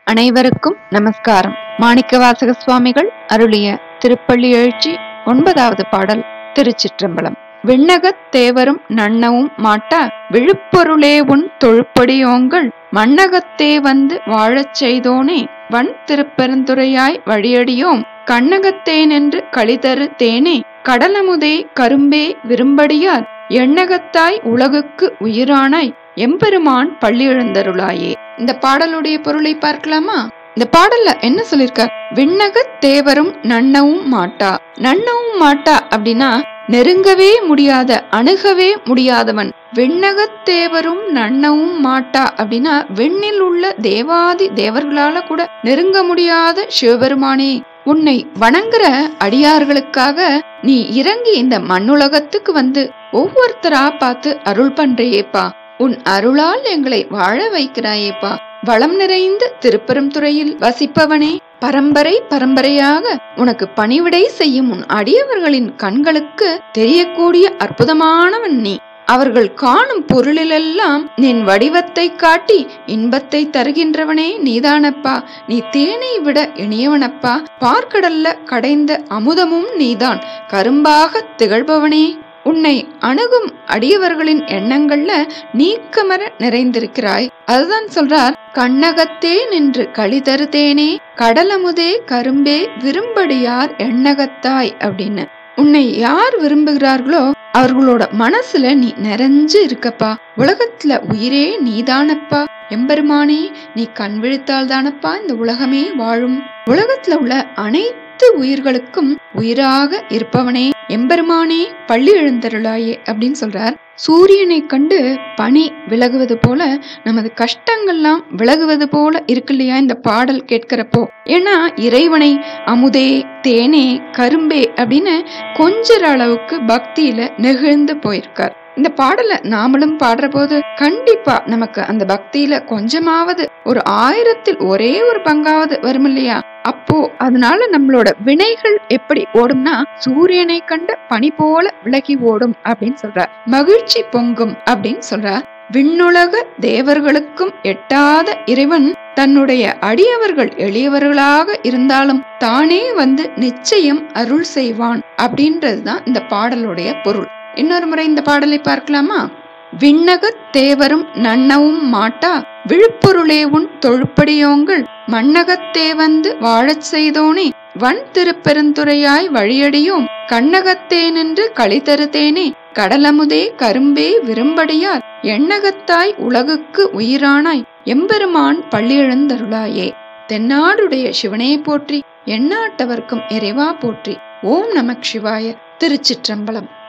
அனைவருக்கும் நமஸ்காரம். மாணிக்கவாசக சுவாமிகள் அருளிய திருப்பள்ளியெழுச்சி 9வது பாடல். திருச்சிற்றம்பலம். விண்ணகத் தேவரும் நன்னவும் மாட்டா விழுப்பொருளே உன் தொழுப்படியோங்கள் மண்ணகத்தே வந்து வாழச் செய்தோனே வன் திருப்பெருந்துறையாய் வழியடியோம் கண்ணகத்தே நின்று களிதரு தேனே கடலமுதே கரும்பே விரும்படியார் எண்ணகத்தாய் உலகுக்கு உயிரானாய் எம்பெருமான் பள்ளி எழுந்தருளாயே. இந்த பாடலுடைய பொருளை பார்க்கலாமா? இந்த பாடல்ல என்ன சொல்லிருக்க? விண்ணக தேவரும் நன்னவும் மாட்டா. நன்னவும் மாட்டா அப்படின்னா நெருங்கவே முடியாத, அணுகவே முடியாதவன். விண்ணக தேவரும் நன்னவும் மாட்டா அப்படின்னா விண்ணில் உள்ள தேவாதி தேவர்களால கூட நெருங்க முடியாத சிவபெருமானே, உன்னை வணங்குற அடியார்களுக்காக நீ இறங்கி இந்த மண்ணுலகத்துக்கு வந்து ஒவ்வொருத்தரா பார்த்து அருள் பண்றியேப்பா. உன் அருளால் எங்களை வாழ வைக்கிறாயேப்பா. வளம் நிறைந்த திருப்பெருந்துறையில் வசிப்பவனே, பரம்பரை பரம்பரையாக உனக்கு பணிவிடை செய்யும் உன் அடியவர்களின் கண்களுக்கு தெரியக்கூடிய அற்புதமானவன் நீ. அவர்கள் காணும் பொருளிலெல்லாம் நின் வடிவத்தை காட்டி இன்பத்தை தருகின்றவனே நீதானப்பா. நீ தேனை விட இனியவனப்பா. பார்க்கடல்ல கடைந்த அமுதமும் நீதான். கரும்பாக திகழ்பவனே, உன்னை அணுகும் அடியவர்களின் எண்ணங்கள்ல நீக்கமர நிறைந்திருக்கிறாய். அதுதான் சொல்றார், கண்ணகத்தே நின்று களிதரு தேனே கடலமுதே கரும்பே விரும்படியார் எண்ணகத்தாய் அப்படின்னு. உன்னை யார் விரும்புகிறார்களோ அவர்களோட மனசுல நீ நிறைஞ்சு இருக்கப்பா. உலகத்துல உயிரே நீதானப்பா. எம்பெருமானே, நீ கண் விழித்தால் தானப்பா இந்த உலகமே வாழும். உலகத்துல உள்ள அனைத்து உயிர்களுக்கும் உயிராக இருப்பவனே எம்பெருமானே பள்ளி எழுந்தருளாயே அப்படின்னு சொல்றார். சூரியனை கண்டு பனி விலகுவது போல நமது கஷ்டங்கள்லாம் விலகுவது போல இருக்கு இல்லையா இந்த பாடல் கேட்கிறப்போ? ஏன்னா இறைவனை அமுதே தேனே கரும்பே அப்படின்னு கொஞ்ச அளவுக்கு பக்தியில நெகிழ்ந்து போயிருக்கார். இந்த பாடலை நாமளும் பாடுற போது கண்டிப்பா நமக்கு அந்த பக்தியில கொஞ்சமாவது ஒரு 1000ல் ஒரே ஒரு பங்காவது வரும் இல்லையா? அப்போ அதனால நம்மளோட வினைகள் எப்படி ஓடும்னா சூரியனை கண்ட பனி போல விலகி ஓடும் அப்படின்னு சொல்றார். மகிழ்ச்சி பொங்கும் அப்படின்னு சொல்றார். விண்ணுலக தேவர்களுக்கும் எட்டாத இறைவன் தன்னுடைய அடியவர்கள் எளியவர்களாக இருந்தாலும் தானே வந்து நிச்சயம் அருள் செய்வான் அப்படின்றதுதான் இந்த பாடலுடைய பொருள். இன்னொரு முறை இந்த பாடலை பார்க்கலாமா? விண்ணக தேவரும் நன்னவும் மாட்டா விழுப்பொருளே உன் தொழுப்படியோங்கள் மண்ணகத்தே வந்து வாழச் செய்தோனே வன் திருப்பெருந்துறையாய் வழியடியோம் கண்ணகத்தே நின்று களிதரு தேனே கடலமுதே கரும்பே விரும்படியார் எண்ணகத்தாய் உலகுக்கு உயிரானாய் எம்பெருமான் பள்ளி எழுந்தருளாயே. தென்னாடுடைய சிவனே போற்றி, எண்ணாட்டவர்க்கும் இறைவா போற்றி. ஓம் நமக் சிவாய. திருச்சிற்றம்பலம்.